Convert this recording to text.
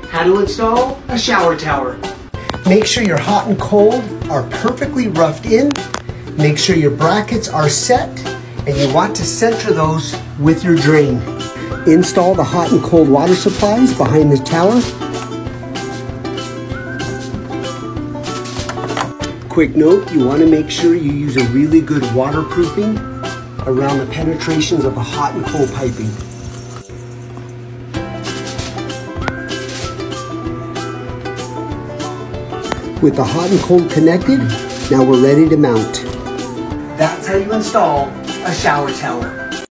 How to install a shower tower. Make sure your hot and cold are perfectly roughed in. Make sure your brackets are set, and you want to center those with your drain. Install the hot and cold water supplies behind the tower. Quick note, you want to make sure you use a really good waterproofing around the penetrations of the hot and cold piping. With the hot and cold connected, now we're ready to mount. That's how you install a shower tower.